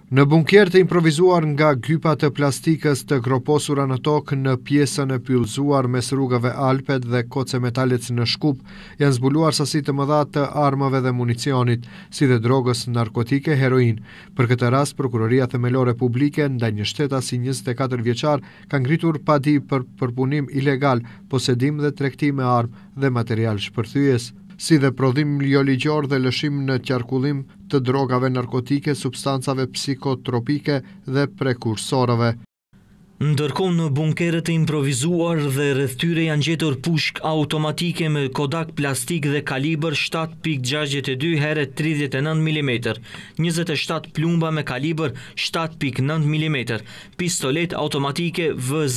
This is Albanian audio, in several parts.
Në bunker të improvizuar nga gypa të plastikës të groposura në tokë në pjesën e pyllëzuar mes rrugave Alpet dhe koce metalit në Shkup, janë zbuluar sasi të mëdha të armëve dhe municionit, si dhe drogës narkotike, heroin. Për këtë rast, Prokuroria Themelore Publike ndaj një shtetasi 24 vjeçar ka ngritur padi për përpunim ilegal, posedim dhe tregtim me armë dhe material shpërthyes, si dhe prodhim jo ligjor dhe lëshim në qarkullim të drogave narkotike, substancave psikotropike dhe prekursorëve. Ndërkohë në bunkeret të improvizuar dhe rreth tyre janë gjetur pushk automatike me kodak plastik dhe kalibër 7.62 x 39 mm, 27 plumba me kalibër 7.9 mm, pistolet automatike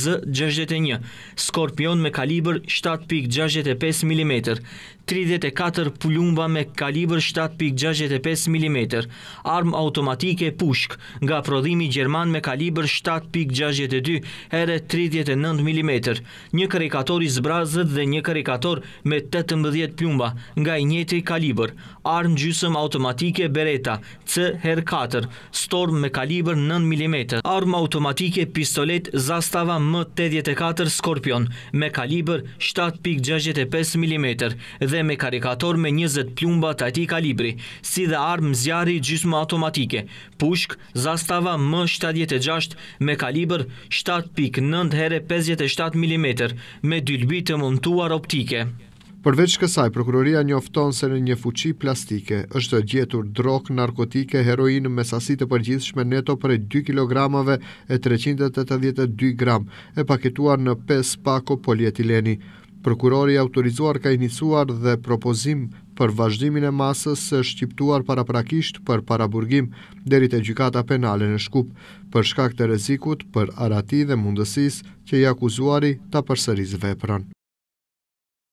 VZ61, skorpion me kalibër 7.65 mm, 34 plumba me kalibër 7.65 mm, armë automatike pushk nga prodhimi gjerman me kalibër 7.62 x 39 mm, një karikator i zbrazët dhe një karikator me 18 plumba nga i njëjti kalibër, armë gjysmë automatike Beretta C/4, Storm me kalibër 9 mm, armë automatike pistolet Zastava M84 Skorpion me kalibër 7.65 mm dhe me karikator me 20 plumba të atij kalibri, si dhe armë zjarri gjysmë automatike, pushk Zastava M76 me kalibër 7.9 x 57 mm me dylbi të montuar optike. Përveç kësaj, Prokuroria njofton se në një fuqi plastike është gjetur drogë narkotike, heroin me sasi të përgjithshme neto prej 2 kg e 382 gram, e paketuar në 5 pako polietileni. Prokurori autorizuar ka iniciuar dhe propozim për vazhdimin e masës së shqiptuar paraprakisht për paraburgim deri te gjykata penale në Shkup, për shkak të rrezikut për arati dhe mundësisë që i akuzuari ta përsërisë veprën.